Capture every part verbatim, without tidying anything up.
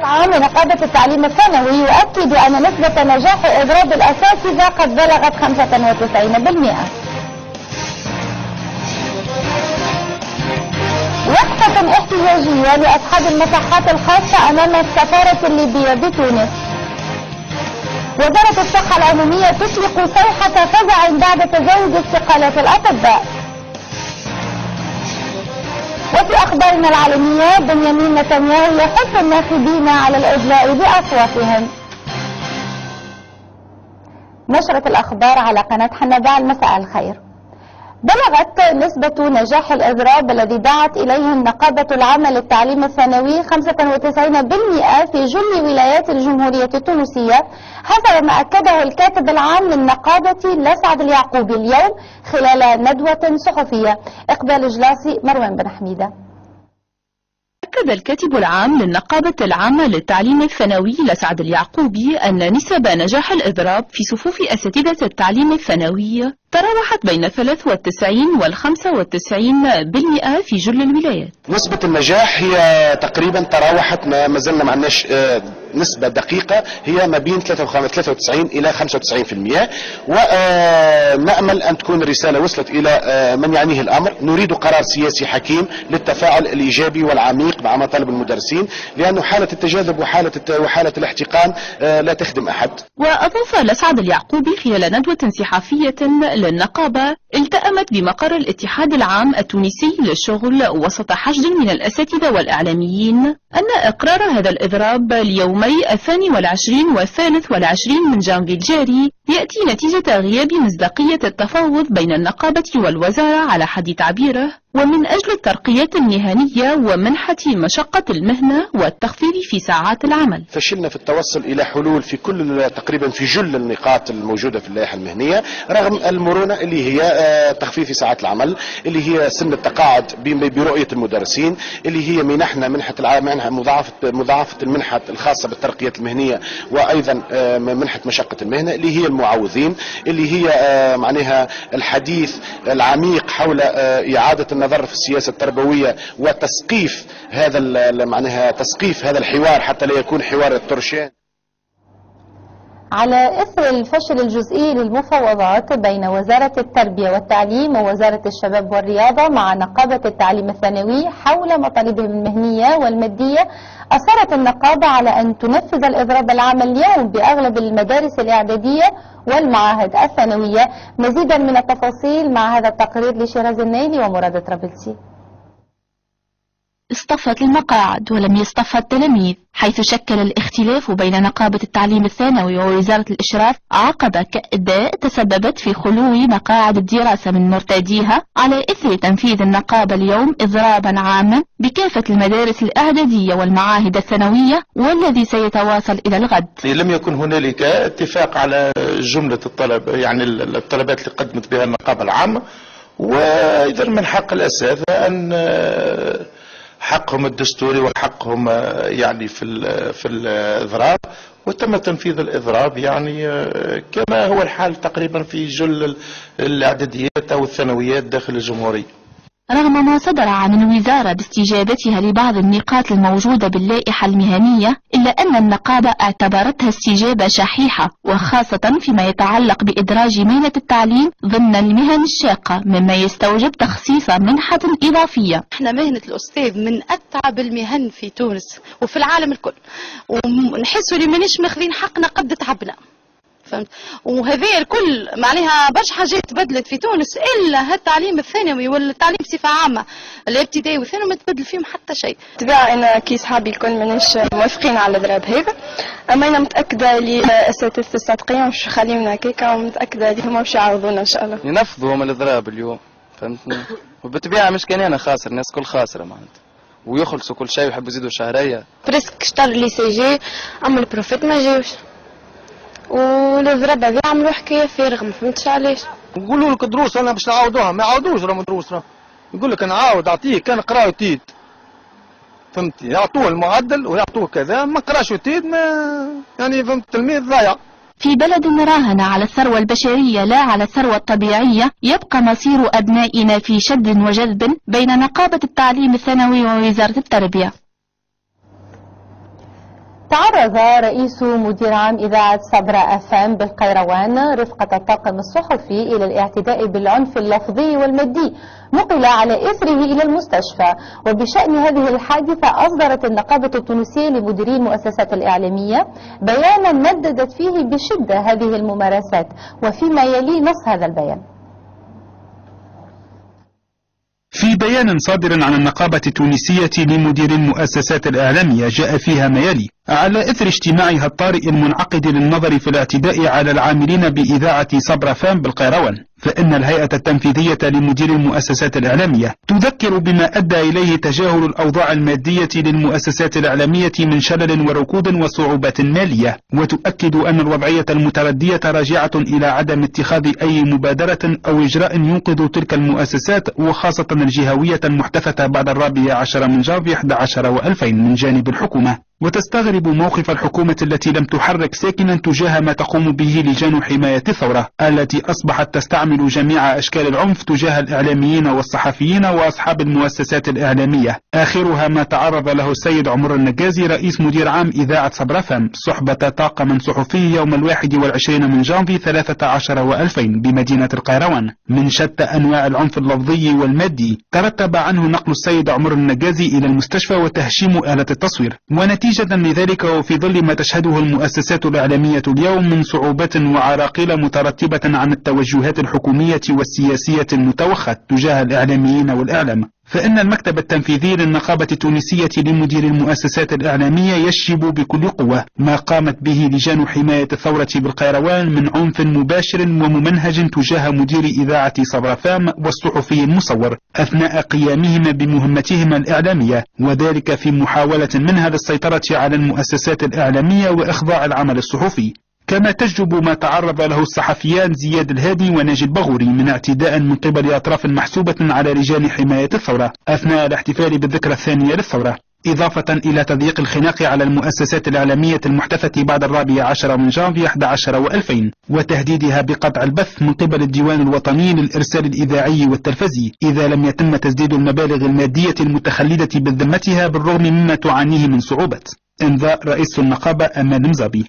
العام لنقابة التعليم الثانوي يؤكد أن نسبة نجاح إضراب الأساتذة قد بلغت خمسة وتسعين بالمئة. وقفة احتجاجية لأصحاب المصحات الخاصة أمام السفارة الليبية بتونس. وزارة الصحة العمومية تطلق صيحة فزع بعد تزايد استقالات الأطباء. وفي أخبارنا العالمية بنيامين نتنياهو يحث الناخبين على الإدلاء بأصواتهم. نشرة الأخبار على قناة حنبال. مساء الخير. بلغت نسبة نجاح الإضراب الذي دعت إليه النقابة العامة للتعليم الثانوي خمسة وتسعين بالمئة في جل ولايات الجمهورية التونسية، حسب ما أكده الكاتب العام للنقابة لسعد اليعقوبي اليوم خلال ندوة صحفية. إقبال جلاسي، مروان بن حميدة. أكد الكاتب العام للنقابة العامة للتعليم الثانوي لسعد اليعقوبي أن نسب نجاح الإضراب في صفوف أساتذة التعليم الثانوي تراوحت بين ثلاثة وتسعين وخمسة وتسعين بالمئة في جل الولايات. نسبة النجاح هي تقريبا تراوحت، ما زلنا ما عندناش نسبة دقيقة، هي ما بين ثلاثة وتسعين إلى خمسة وتسعين بالمئة، ونأمل أن تكون الرسالة وصلت إلى من يعنيه الأمر. نريد قرار سياسي حكيم للتفاعل الإيجابي والعميق مع مطالب المدرسين، لأنه حالة التجاذب وحالة وحالة الاحتقان لا تخدم أحد. وأضاف لسعد اليعقوبي خلال ندوة صحفية للنقابة التأمت بمقر الاتحاد العام التونسي للشغل وسط حشد من الأساتذة والإعلاميين أن إقرار هذا الإضراب اليومي الثاني والعشرين والثالث والعشرين من جانفي الجاري يأتي نتيجة غياب مصداقية التفاوض بين النقابة والوزارة على حد تعبيره، ومن أجل الترقية المهنية ومنحة مشقة المهنة والتخفيض في ساعات العمل. فشلنا في التوصل إلى حلول في كل تقريبا في جل النقاط الموجودة في اللائحة المهنية، رغم المرونة اللي هي تخفيف في ساعات العمل، اللي هي سن التقاعد برؤية المدرسين، اللي هي منحنا منحة منحة مضاعفة مضاعفة المنحة الخاصة بالترقية المهنية، وأيضا منحة مشقة المهنة اللي هي المعوضين، اللي هي معناها الحديث العميق حول إعادة النظر في السياسة التربوية وتسقيف هذا معناها تسقيف هذا الحوار حتى لا يكون حوار الطرشان. على إثر الفشل الجزئي للمفاوضات بين وزارة التربية والتعليم ووزارة الشباب والرياضة مع نقابة التعليم الثانوي حول مطالبهم المهنية والمادية، أصرت النقابة على أن تنفذ الإضراب العام اليوم بأغلب المدارس الإعدادية والمعاهد الثانوية. مزيدا من التفاصيل مع هذا التقرير لشيراز النيلي ومراد طرابلسي. اصطفت المقاعد ولم يصطف التلاميذ، حيث شكل الاختلاف بين نقابة التعليم الثانوي ووزارة الإشراف عقبة كأداء تسببت في خلو مقاعد الدراسة من مرتاديها، على إثر تنفيذ النقابة اليوم إضرابا عاما بكافة المدارس الإعدادية والمعاهد الثانوية، والذي سيتواصل إلى الغد. لم يكن هنالك اتفاق على جملة الطلب، يعني الطلبات اللي قدمت بها النقابة العامة، وإذا من حق الأساتذة أن حقهم الدستوري وحقهم يعني في في الإضراب، وتم تنفيذ الإضراب يعني كما هو الحال تقريبا في جل الإعداديات أو الثانويات داخل الجمهورية. رغم ما صدر عن الوزارة باستجابتها لبعض النقاط الموجودة باللائحة المهنية، إلا أن النقابة اعتبرتها استجابة شحيحة، وخاصة فيما يتعلق بإدراج مهنة التعليم ضمن المهن الشاقة، مما يستوجب تخصيص منحة إضافية. احنا مهنة الأستاذ من أتعب المهن في تونس وفي العالم الكل، ونحسوا لي مانيش ماخذين حقنا قد تعبنا، فهمت؟ وهذه الكل معناها برشا حاجات تبدلت في تونس، الا هالتعليم الثانوي والتعليم بصفه عامه الابتدائي والثانوي ما تبدل فيهم حتى شيء. طبيعة انا كي صحابي الكل ماناش موافقين على الاضراب هذا، اما انا متاكده اللي اساتذه الصادقين مش خاليين هكاكا، ومتاكده اللي هما باش يعوضونا ان شاء الله. ينفذوا هم الاضراب اليوم، فهمتني؟ وبالطبيعه مش كان انا خاسر، الناس كل خاسره معناتها، ويخلصوا كل شيء ويحبوا يزيدوا شهريه. بريسك شطر لي سي جي، اما البروفيت ما جاوش، والاضراب هذا عملوا حكايه فارغه، ما فهمتش علاش. نقولوا لك دروس انا باش نعاودوها، ما يعاودوش راهم دروس، راه يقول لك نعاود اعطيه كان قرا وتيت، فهمتي؟ يعطوه المعدل ويعطوه كذا، ما قراش وتيت ما يعني فهمت التلميذ ضايع. في بلد راهن على الثروة البشرية لا على الثروة الطبيعية، يبقى مصير أبنائنا في شد وجذب بين نقابة التعليم الثانوي ووزارة التربية. تعرض رئيس مدير عام إذاعة صبرا أف أم بالقيروان رفقة الطاقم الصحفي إلى الاعتداء بالعنف اللفظي والمادي، نقل على إثره إلى المستشفى. وبشأن هذه الحادثة أصدرت النقابة التونسية لمديري المؤسسات الإعلامية بيانا نددت فيه بشدة هذه الممارسات، وفيما يلي نص هذا البيان. في بيان صادر عن النقابة التونسية لمديري المؤسسات الإعلامية جاء فيها ما يلي: على إثر اجتماعها الطارئ المنعقد للنظر في الاعتداء على العاملين بإذاعة صبرا أف أم بالقيروان، فإن الهيئة التنفيذية لمدير المؤسسات الإعلامية تذكر بما أدى إليه تجاهل الأوضاع المادية للمؤسسات الإعلامية من شلل وركود وصعوبات مالية، وتؤكد أن الوضعية المتردية راجعة إلى عدم اتخاذ أي مبادرة أو إجراء ينقذ تلك المؤسسات، وخاصة الجهوية المحدثة بعد الرابع عشر من جانفي أحد عشر وألفين من جانب الحكومة. وتستغرب موقف الحكومة التي لم تحرك ساكنا تجاه ما تقوم به لجان حماية الثورة، التي أصبحت تستعمل جميع أشكال العنف تجاه الإعلاميين والصحفيين وأصحاب المؤسسات الإعلامية، آخرها ما تعرض له السيد عمر النجازي رئيس مدير عام إذاعة صبرا أف أم صحبة طاقم صحفي يوم الواحد والعشرين من جانفي ثلاثة عشر وألفين بمدينة القيروان من شتى أنواع العنف اللفظي والمادي، ترتب عنه نقل السيد عمر النجازي إلى المستشفى وتهشيم آلة التصوير. ونتيجة لذلك وفي ظل ما تشهده المؤسسات الإعلامية اليوم من صعوبات وعراقيل مترتبة عن التوجهات الحكومية والسياسية المتوخة تجاه الإعلاميين والإعلام، فإن المكتب التنفيذي للنقابة التونسية لمدير المؤسسات الإعلامية يشجب بكل قوة ما قامت به لجان حماية الثورة بالقيروان من عنف مباشر وممنهج تجاه مدير إذاعة صبرا أف أم والصحفي المصور أثناء قيامهما بمهمتهما الإعلامية، وذلك في محاولة منها للسيطرة على المؤسسات الإعلامية وإخضاع العمل الصحفي. كما تجب ما تعرض له الصحفيان زياد الهادي وناجي البغوري من اعتداء من قبل أطراف محسوبة على رجال حماية الثورة أثناء الاحتفال بالذكرى الثانية للثورة، إضافة إلى تضييق الخناق على المؤسسات الإعلامية المحدثة بعد الرابع عشر من جانفي أحد عشر وألفين، وتهديدها بقطع البث من قبل الديوان الوطني للإرسال الإذاعي والتلفزي إذا لم يتم تسديد المبالغ المادية المتخلدة بذمتها بالرغم مما تعانيه من صعوبات. انذار رئيس النقابة أمان مزابي.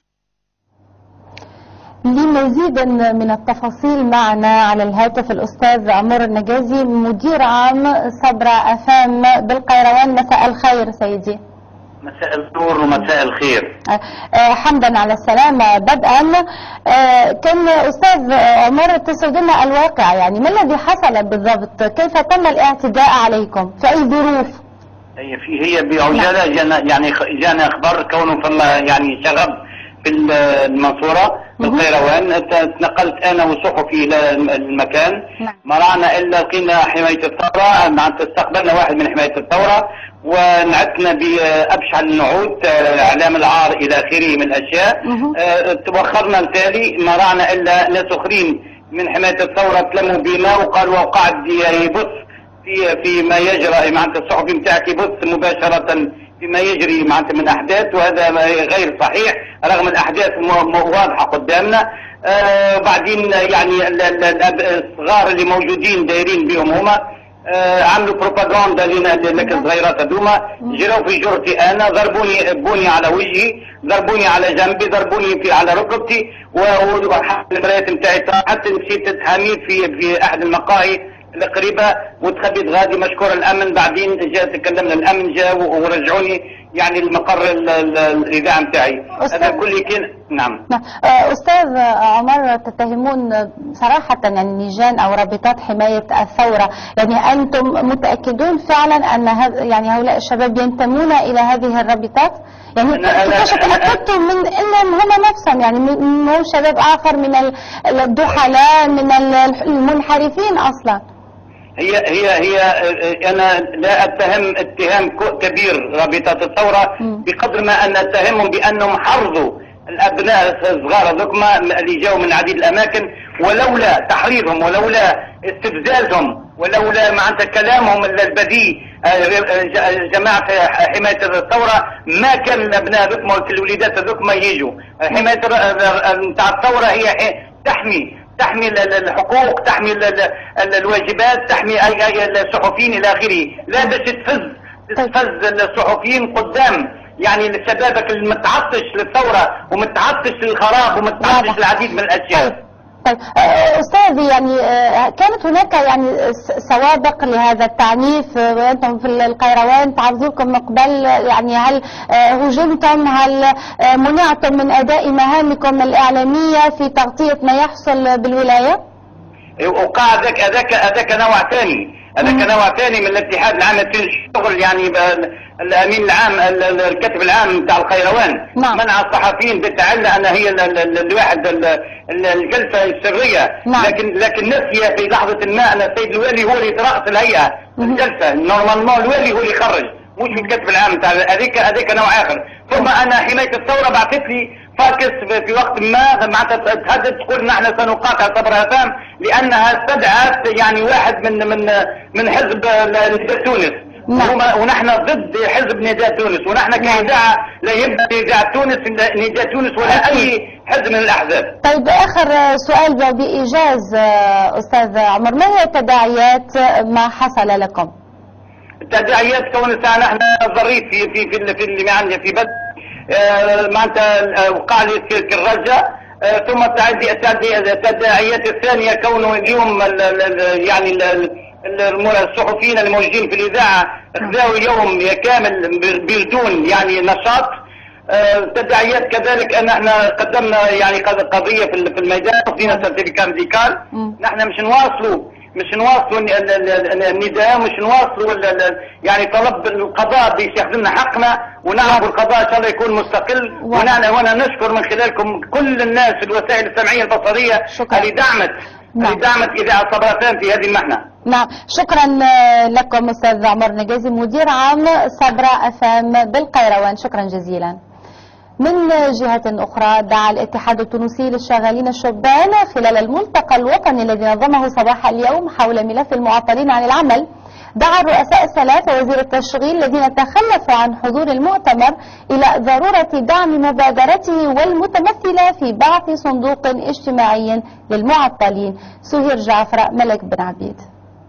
لمزيد من التفاصيل معنا على الهاتف الأستاذ عمر النجازي مدير عام صبرا أف أم بالقيروان. مساء الخير سيدي. مساء النور ومساء الخير. آه حمدا على السلامة. بدءا آه كان أستاذ عمر تسردنا الواقع، يعني ما الذي حصل بالضبط؟ كيف تم الاعتداء عليكم؟ في أي ظروف؟ هي في هي بعجالة جانا يعني جانا أخبار كونه فما يعني شغب في المنصورة في القيروان. تنقلت انا وصحفي الى المكان، ما رانا الا لقينا حماية الثورة، معناتها استقبلنا واحد من حماية الثورة ونعتنا بابشع النعوت، اعلام العار الى اخره من الاشياء. توخرنا التالي ما رانا الا ناس اخرين من حماية الثورة تلموا بنا وقالوا وقعد يبث في في ما يجرى، معناتها الصحفي نتاعك يبث مباشرة فيما يجري معناتها من احداث، وهذا غير صحيح رغم الاحداث واضحه قدامنا. آه بعدين يعني الصغار اللي موجودين دايرين بهم هما آه عملوا بروباغندا لك الصغيرات هذوما، جراو في جرتي انا، ضربوني بوني على وجهي، ضربوني على جنبي، ضربوني في على ركبتي، والمرايات نتاعي حتى مشيت تحاميل في في احد المقاهي القريبه وتخبيت غادي مشكور الامن. بعدين جاء تكلمنا الامن جاء ورجعوني يعني المقر الاذاعه نتاعي. هذا كل كان نعم. استاذ عمر تتهمون صراحه يعني لجان او رابطات حمايه الثوره، يعني انتم متاكدون فعلا ان يعني هؤلاء الشباب ينتمون الى هذه الرابطات؟ يعني كيف تاكدتم من انهم هم نفسهم يعني مو شباب اخر من الدخلاء من المنحرفين اصلا؟ هي هي هي انا لا اتهم اتهام كبير رابطة الثورة بقدر ما ان اتهمهم بانهم حرضوا الابناء الصغار ذكما اللي جاوا من عديد الاماكن، ولولا تحريضهم ولولا استفزازهم ولولا معناتها كلامهم البذيء جماعة حماية الثورة ما كان الابناء ذكما والوليدات ذكما يجوا. حماية نتاع الثورة هي تحمي تحمي الحقوق، تحمي الواجبات، تحمي الصحفيين الى اخره، لا باش تفز تفز الصحفيين قدام يعني لشبابك المتعطش للثوره ومتعطش للخراب ومتعطش للعديد من الاشياء. طيب أستاذي، يعني كانت هناك يعني سوابق لهذا التعنيف، وأنتم في القيروان تعرضوا لكم من قبل، يعني هل هجمتم، هل منعتم من أداء مهامكم الإعلامية في تغطية ما يحصل بالولاية؟ وقع هذاك هذاك هذاك نوع ثاني، هذاك نوع ثاني من الاتحاد العام للشغل، يعني الامين العام الكاتب العام بتاع القيروان نعم. منع الصحفيين بتعلى ان هي الواحد الجلسه السريه، نعم. لكن لكن نسي في لحظه ما ان السيد الوالي هو اللي يترأس الهيئه الجلسه، نورمالمون الوالي هو اللي يخرج مش الكاتب العام بتاع هذيك هذيك نوع اخر. ثم انا حمايه الثوره بعثت لي فاكس في وقت ما معناتها تهدد تقول نحن سنقاطع صبر هفام لانها استدعت يعني واحد من من من حزب نداء تونس، نعم. ونحن ضد حزب نداء تونس، ونحن كإذاعة لا يمكن إذاعة تونس نداء تونس ولا أي حزب من الأحزاب. طيب آخر سؤال بإيجاز أستاذ عمر، ما هي التداعيات ما حصل لكم؟ التداعيات كون ساعة نحن ظريف في في في في اللي عندنا في بد آه معناتها وقع لي في الرجة، آه ثم التداعيات الثانية كونه اليوم ال ال يعني ال الصحفيين الموجودين في الإذاعة خذوا يوم كامل بدون يعني نشاط. تداعيات كذلك أن احنا قدمنا يعني قضية في الميدان وفينا سيرتيفيكات ميديكال، نحن مش نواصلوا مش نواصلوا النداء، مش نواصلوا يعني طلب القضاء باش ياخذ لنا حقنا، ونعرف القضاء ان شاء الله يكون مستقل. ونحن وانا نشكر من خلالكم كل الناس في الوسائل السمعيه البصريه اللي دعمت اللي دعمت اذاعه صبر هفام في هذه المحنه. نعم، شكرا لكم استاذ عمر نجازي مدير عام صبر هفام بالقيروان، شكرا جزيلا. من جهة أخرى، دعا الاتحاد التونسي للشغالين الشبان خلال الملتقى الوطني الذي نظمه صباح اليوم حول ملف المعطلين عن العمل، دعا الرؤساء الثلاثة ووزير التشغيل الذين تخلفوا عن حضور المؤتمر إلى ضرورة دعم مبادرته والمتمثلة في بعث صندوق اجتماعي للمعطلين. سهير جعفر، ملك بن عبيد.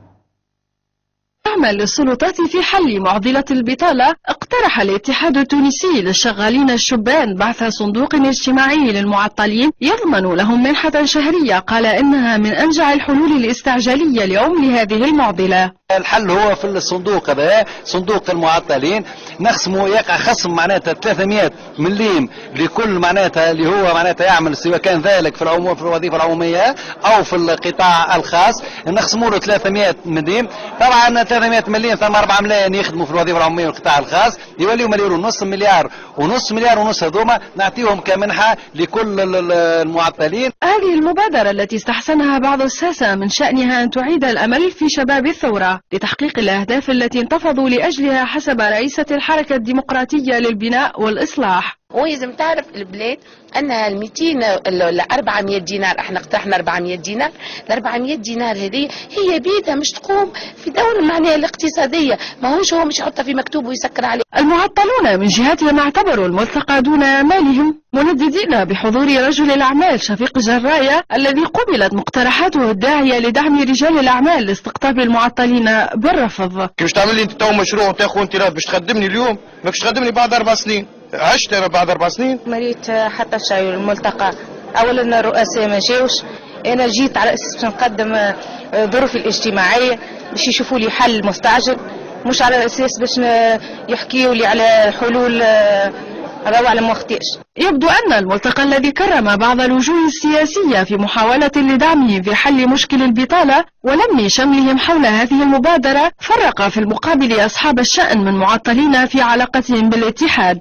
تعمل السلطات في حل معضلة البطالة، اقترح الاتحاد التونسي للشغالين الشبان بعث صندوق اجتماعي للمعطلين يضمن لهم منحة شهرية، قال إنها من أنجع الحلول الاستعجالية اليوم لهذه المعضلة. الحل هو في الصندوق هذا، صندوق المعطلين، نقسمه يقع خصم معناتها ثلاثمئة مليم لكل معناتها اللي هو معناتها يعمل سواء كان ذلك في العموم في الوظيفة العمومية أو في القطاع الخاص، نقسموا له ثلاثمئة مليم. طبعا ثلاثمئة مليم ثم أربعة ملايين يخدموا في الوظيفة العمومية والقطاع الخاص، يوليوا مليون ونص مليار ونص مليار ونص هذوما نعطيهم كمنحة لكل المعطلين. هذه المبادرة التي استحسنها بعض الساسة من شأنها أن تعيد الأمل في شباب الثورة لتحقيق الأهداف التي انتفضوا لأجلها حسب رئيسة الحركة الديمقراطية للبناء والإصلاح. ولازم تعرف البلاد أنها المئتين ال أربعمئة دينار، احنا اقترحنا أربعمئة دينار، ال أربعمئة دينار هذه هي بيدها مش تقوم في دور معناها الاقتصادية، ما هوش هو مش يحطها في مكتوب ويسكر عليه. المعطلون من جهتهم اعتبروا الملتقى دون آمالهم، منددين بحضور رجل الأعمال شفيق جراية الذي قبلت مقترحاته الداعية لدعم رجال الأعمال لاستقطاب المعطلين بالرفض. كيفاش تعمل لي انت تو مشروع وتاخذ انت باش تخدمني اليوم، ماكش تخدمني بعد أربع سنين. عشت انا بعد اربع سنين مريت حتى شيء الملتقى. اولا الرؤساء ما جاوش، انا جيت على اساس باش نقدم ظروفي الاجتماعيه باش يشوفوا لي حل مستعجل، مش على اساس باش يحكيوا لي على حلول راهو على وقتاش. يبدو أن الملتقى الذي كرم بعض الوجوه السياسية في محاولة لدعمهم في حل مشكل البطالة ولم شملهم حول هذه المبادرة فرق في المقابل أصحاب الشأن من معطلين في علاقتهم بالاتحاد.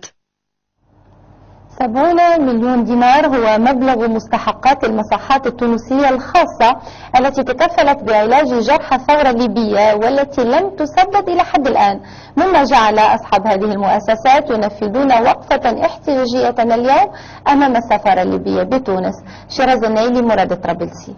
سبعون مليون دينار هو مبلغ مستحقات المصحات التونسية الخاصة التي تكفلت بعلاج جرحى الثورة الليبية والتي لم تسدد إلى حد الآن، مما جعل أصحاب هذه المؤسسات ينفذون وقفة احتجاجية اليوم أمام السفارة الليبية بتونس. شيراز النيلي، مراد طرابلسي.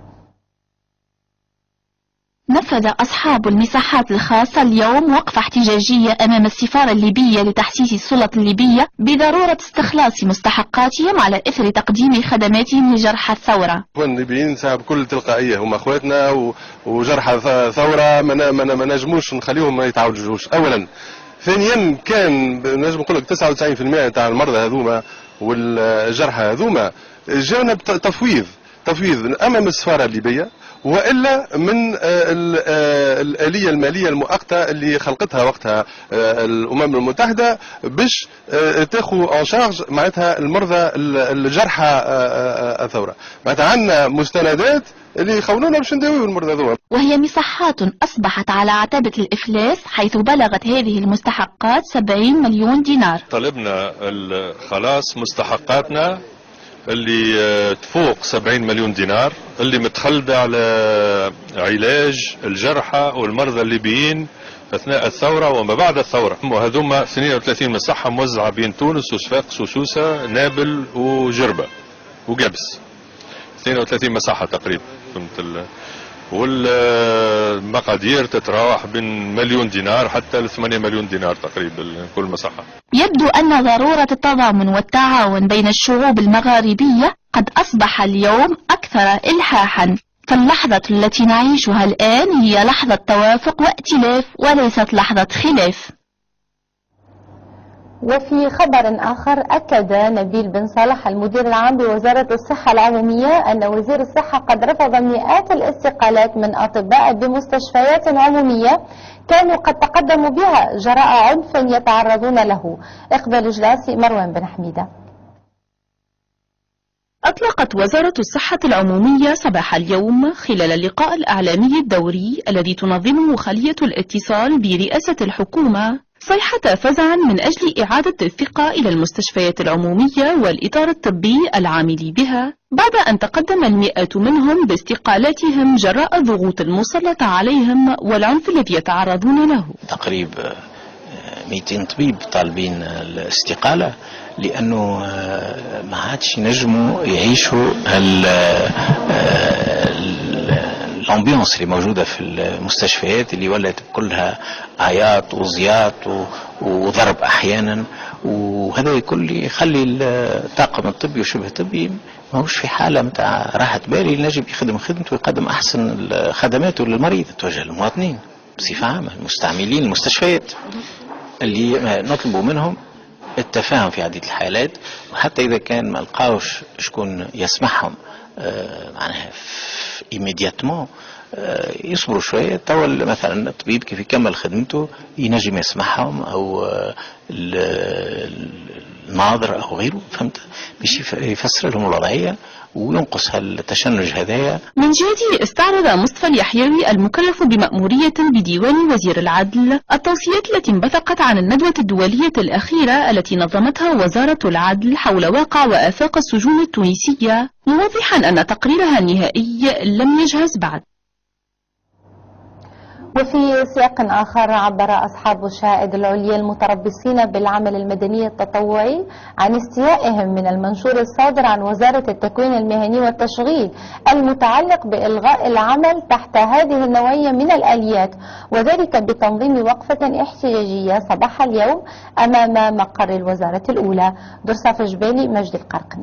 نفذ أصحاب المساحات الخاصة اليوم وقفة احتجاجية أمام السفارة الليبية لتحسيس السلطة الليبية بضرورة استخلاص مستحقاتهم على إثر تقديم خدماتهم لجرحى الثورة. الليبيين بكل تلقائية هم أخواتنا وجرحى ثورة ما نجموش نخليهم ما يتعالجوش. أولا ثانيا كان نجم نقول لك تسعة وتسعين بالمئة تاع المرضى هذوما والجرحى هذوما جاونا بتفويض تفويض اما من السفاره الليبيه والا من الاليه الماليه المؤقته اللي خلقتها وقتها الامم المتحده باش تاخذ اون شارج معناتها المرضى الجرحى الثوره. معناتها عندنا مستندات اللي يخونونا باش نداويو المرضى هذوما. وهي مصحات أصبحت على عتبة الإفلاس حيث بلغت هذه المستحقات سبعين مليون دينار. طلبنا خلاص مستحقاتنا اللي تفوق سبعين مليون دينار اللي متخلدة على علاج الجرحى والمرضى الليبيين أثناء الثورة وما بعد الثورة، وهذوما اثنين وثلاثين مصحة موزعة بين تونس وصفاقس وسوسة نابل وجربة وقبس، اثنين وثلاثين مصحة تقريبا فهمت. والمقادير تتراوح بين مليون دينار حتى ل ثمانية مليون دينار تقريبا كل مصحة. يبدو أن ضرورة التضامن والتعاون بين الشعوب المغاربية قد أصبح اليوم أكثر إلحاحا، فاللحظة التي نعيشها الآن هي لحظة توافق وائتلاف وليست لحظة خلاف. وفي خبر آخر أكد نبيل بن صالح المدير العام بوزارة الصحة العمومية أن وزير الصحة قد رفض مئات الاستقالات من أطباء بمستشفيات عمومية كانوا قد تقدموا بها جراء عنف يتعرضون له. إقبال جلاسي، مروان بن حميدة. أطلقت وزارة الصحة العمومية صباح اليوم خلال اللقاء الإعلامي الدوري الذي تنظمه خلية الاتصال برئاسة الحكومة صيحة فزع من أجل إعادة الثقة إلى المستشفيات العمومية والإطار الطبي العامل بها بعد أن تقدم المئات منهم باستقالاتهم جراء الضغوط المسلطة عليهم والعنف الذي يتعرضون له. تقريبا مئتين طبيب طالبين الاستقالة لأنه ما عادش ينجموا يعيشوا الامبيونس اللي موجوده في المستشفيات اللي ولات كلها عياط وزياط وضرب احيانا، وهذا الكل يخلي الطاقم الطبي وشبه الطبي ماهوش في حاله نتاع راحه بالي نجم يخدم خدمته ويقدم احسن خدماته للمريض. توجه للمواطنين بصفه عامه المستعملين المستشفيات اللي نطلبوا منهم التفاهم في عديد الحالات، وحتى اذا كان ما لقاوش شكون يسمعهم آه معناها إيميدياتمون آه يصبروا شوية. توا مثلا الطبيب كيف يكمل خدمته ينجم يسمعهم أو آه الناظر أو غيره فهمت باش يفسر لهم الوضعية وينقص هالتشنج هذايا. من جهته استعرض مصطفى اليحيوي المكلف بمأمورية بديوان وزير العدل التوصيات التي انبثقت عن الندوة الدولية الأخيرة التي نظمتها وزارة العدل حول واقع وآفاق السجون التونسية، موضحا أن تقريرها النهائي لم يجهز بعد. وفي سياق آخر عبر أصحاب الشهائد العليا المتربصين بالعمل المدني التطوعي عن استيائهم من المنشور الصادر عن وزارة التكوين المهني والتشغيل المتعلق بإلغاء العمل تحت هذه النوعية من الآليات، وذلك بتنظيم وقفة احتجاجية صباح اليوم أمام مقر الوزارة الأولى. درصاف جبالي، مجد القرقني.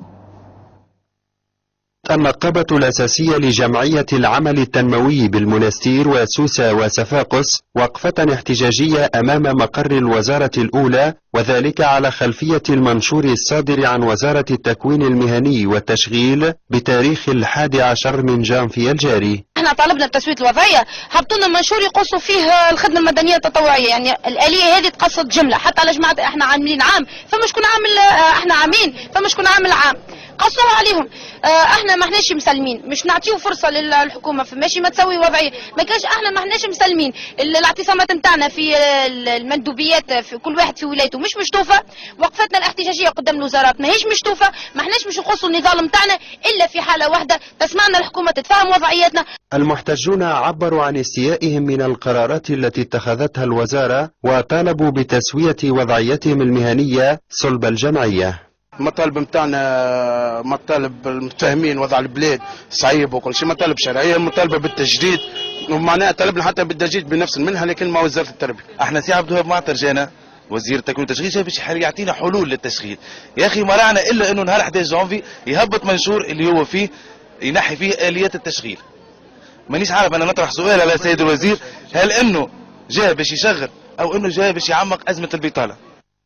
النقابة الأساسية لجمعية العمل التنموي بالمنستير وسوسة وصفاقس وقفة احتجاجية أمام مقر الوزارة الأولى، وذلك على خلفية المنشور الصادر عن وزارة التكوين المهني والتشغيل بتاريخ الحادي عشر من جانفي الجاري. احنا طلبنا التسوية الوضعية، حطوا لنا منشور يقصوا فيه الخدمة المدنية التطوعية، يعني الآلية هذه تقصد جملة حتى على جماعة احنا عاملين عام فما شكون عامل، احنا عامين فما شكون عامل عام، قصوها عليهم. اه احنا ما احناش مسلمين، مش نعطيو فرصه للحكومه في ماشي ما تسوي وضعيه، ما كانش احنا ما احناش مسلمين. الاعتصامات نتاعنا في المندوبيات في كل واحد في ولايته مش مشطوفه، وقفتنا الاحتجاجيه قدام الوزارات ماهيش مشطوفه، ما احناش مش نقصوا النضال نتاعنا الا في حاله واحده تسمعنا الحكومه تتفهم وضعياتنا. المحتجون عبروا عن استيائهم من القرارات التي اتخذتها الوزاره وطالبوا بتسويه وضعيتهم المهنيه صلب الجمعيه. المطالب نتاعنا مطالب المتفاهمين وضع البلاد صعيب وكل شيء، مطالب شرعيه، مطالبه بالتجديد، ومعناها طلبنا حتى بالتجديد بنفس المنهى لكن مع وزاره التربيه. احنا سي عبد الوهاب معتر جانا وزير التكوين والتشغيل جا باش يعطينا حلول للتشغيل. يا اخي ما رانا الا انه نهار أحد عشر جانفي يهبط منشور اللي هو فيه ينحي فيه اليات التشغيل. مانيش عارف انا نطرح سؤال على سيد الوزير، هل انه جاء باش يشغل او انه جاي باش يعمق ازمه البطاله.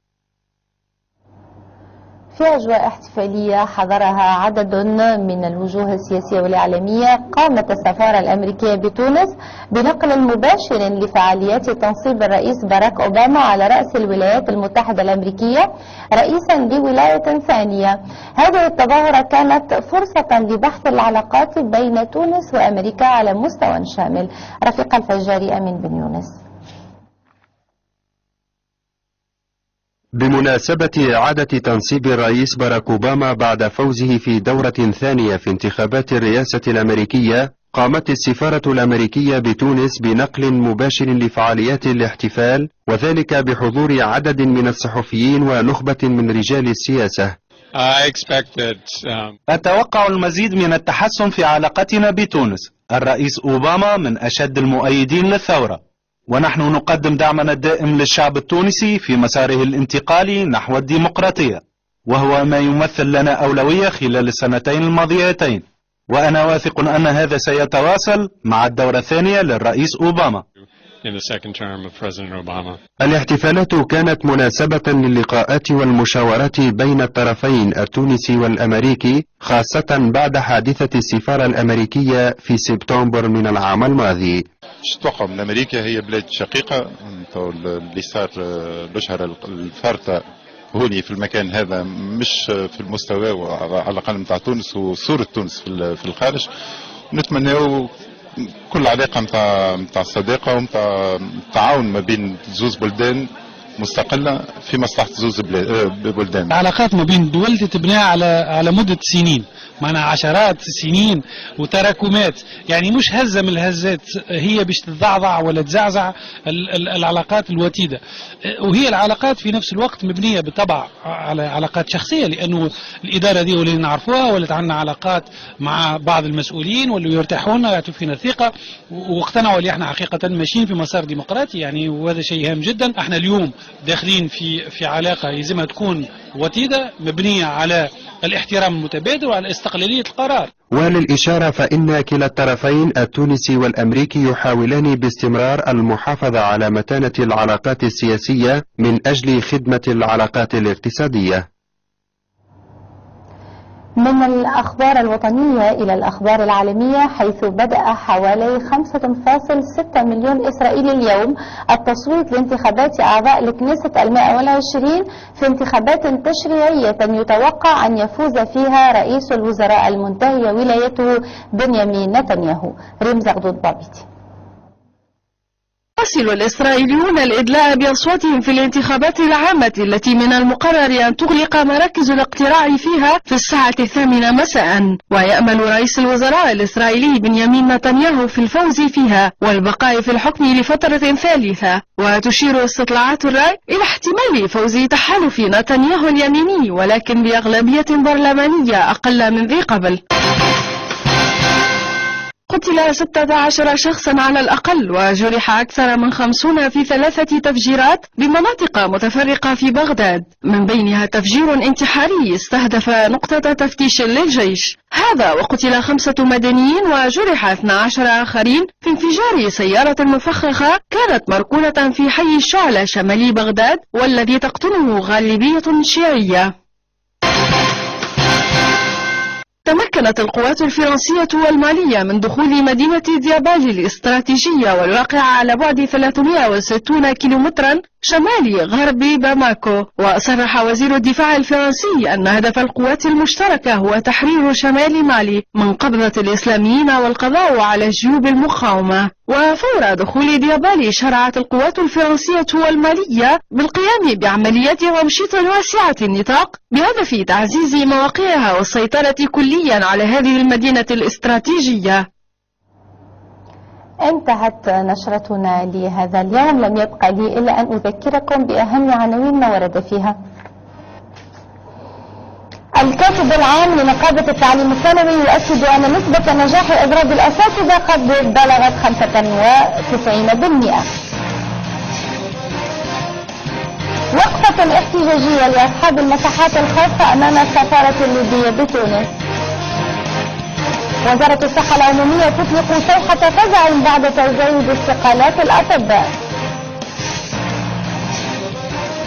في أجواء احتفالية حضرها عدد من الوجوه السياسية والإعلامية، قامت السفارة الأمريكية بتونس بنقل مباشر لفعاليات تنصيب الرئيس باراك أوباما على رأس الولايات المتحدة الأمريكية رئيسا لولاية ثانية. هذه التظاهرة كانت فرصة لبحث العلاقات بين تونس وأمريكا على مستوى شامل. رفيق الفجاري، أمين بن يونس. بمناسبة إعادة تنصيب الرئيس باراك أوباما بعد فوزه في دورة ثانية في انتخابات الرئاسة الأمريكية، قامت السفارة الأمريكية بتونس بنقل مباشر لفعاليات الاحتفال، وذلك بحضور عدد من الصحفيين ونخبة من رجال السياسة. أتوقع المزيد من التحسن في علاقتنا بتونس. الرئيس أوباما من أشد المؤيدين للثورة، ونحن نقدم دعمنا الدائم للشعب التونسي في مساره الانتقالي نحو الديمقراطية، وهو ما يمثل لنا أولوية خلال السنتين الماضيتين، وأنا واثق أن هذا سيتواصل مع الدورة الثانية للرئيس أوباما. الاحتفالات كانت مناسبة للقاءات والمشاورات بين الطرفين التونسي والأمريكي، خاصة بعد حادثة السفارة الأمريكية في سبتمبر من العام الماضي. ستوكهولم الأمريكية هي بلاد شقيقة، اللي صار الأشهر الفارطة هوني في المكان هذا مش في المستوى على الأقل متاع تونس وصورة تونس في الخارج. نتمنى كل علاقة متاع متاع الصداقة ومتاع التعاون ما بين زوز بلدان مستقلة في مصلحة زوز بلدان. العلاقات ما بين الدول تتبنى على على مدة سنين، معنا عشرات السنين وتراكمات، يعني مش هزة من الهزات هي باش تتضعضع ولا تزعزع العلاقات الوتيدة. وهي العلاقات في نفس الوقت مبنية بالطبع على علاقات شخصية، لأنه الإدارة دي واللي نعرفوها ولت عندنا علاقات مع بعض المسؤولين واللي يرتاحون ويعطوا فينا ثقة واقتنعوا اللي احنا حقيقة ماشيين في مسار ديمقراطي، يعني وهذا شيء هام جدا. احنا اليوم داخلين في في علاقة يلزمها تكون وتيدة مبنية على الاحترام المتبادل وعلى استقلالية القرار. وللإشارة فإن كلا الطرفين التونسي والأمريكي يحاولان باستمرار المحافظة على متانة العلاقات السياسية من أجل خدمة العلاقات الاقتصادية. من الأخبار الوطنية إلى الأخبار العالمية، حيث بدأ حوالي خمسة فاصلة ستة مليون إسرائيلي اليوم التصويت لانتخابات أعضاء لكنيسة المائة والعشرين في انتخابات تشريعية يتوقع أن يفوز فيها رئيس الوزراء المنتهي ولايته بنيامين نتنياهو. ريم زغدود بابيتي. يواصل الإسرائيليون الإدلاء بأصواتهم في الانتخابات العامة التي من المقرر أن تغلق مراكز الاقتراع فيها في الساعة الثامنة مساء، ويأمل رئيس الوزراء الإسرائيلي بنيامين نتنياهو في الفوز فيها والبقاء في الحكم لفترة ثالثة. وتشير استطلاعات الرأي إلى احتمال فوز تحالف نتنياهو اليميني، ولكن بأغلبية برلمانية أقل من ذي قبل. قتل ستة عشر شخصا على الأقل وجرح أكثر من خمسين في ثلاثة تفجيرات بمناطق متفرقة في بغداد، من بينها تفجير انتحاري استهدف نقطة تفتيش للجيش. هذا وقتل خمسة مدنيين وجرح اثني عشر آخرين في انفجار سيارة مفخخة كانت مركونة في حي الشعلة شمالي بغداد، والذي تقطنه غالبية شيعية. تمكنت القوات الفرنسية والمالية من دخول مدينة ديابالي الاستراتيجية والواقعة على بعد ثلاثمائة وستين كيلومترا شمالي غرب باماكو. وصرح وزير الدفاع الفرنسي أن هدف القوات المشتركة هو تحرير شمال مالي من قبضة الإسلاميين والقضاء على جيوب المقاومة. وفور دخول ديابالي شرعت القوات الفرنسية والمالية بالقيام بعمليات تمشيط واسعة النطاق بهدف تعزيز مواقعها والسيطرة كليا على هذه المدينة الاستراتيجية. انتهت نشرتنا لهذا اليوم، لم يبقى لي إلا أن أذكركم بأهم عناوين ما ورد فيها. الكاتب العام لنقابة التعليم الثانوي يؤكد أن نسبة نجاح إضراب الأساتذة قد بلغت خمسة وتسعين بالمئة. وقفة احتجاجية لأصحاب المساحات الخاصة أمام السفارة الليبية بتونس. وزارة الصحة العمومية تطلق صيحة فزع بعد تزايد استقالات الأطباء.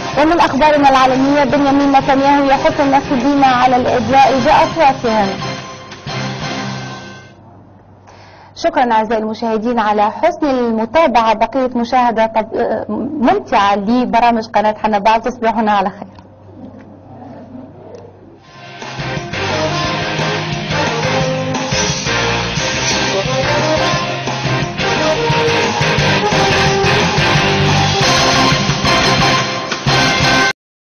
ومن أخبارنا العالمية بنيامين نتنياهو يحث الناخبين على الإدلاء بأصواتهم. شكرا أعزائي المشاهدين على حسن المتابعة. بقية مشاهدة ممتعة لبرامج قناة حنبال. تصبحون على خير.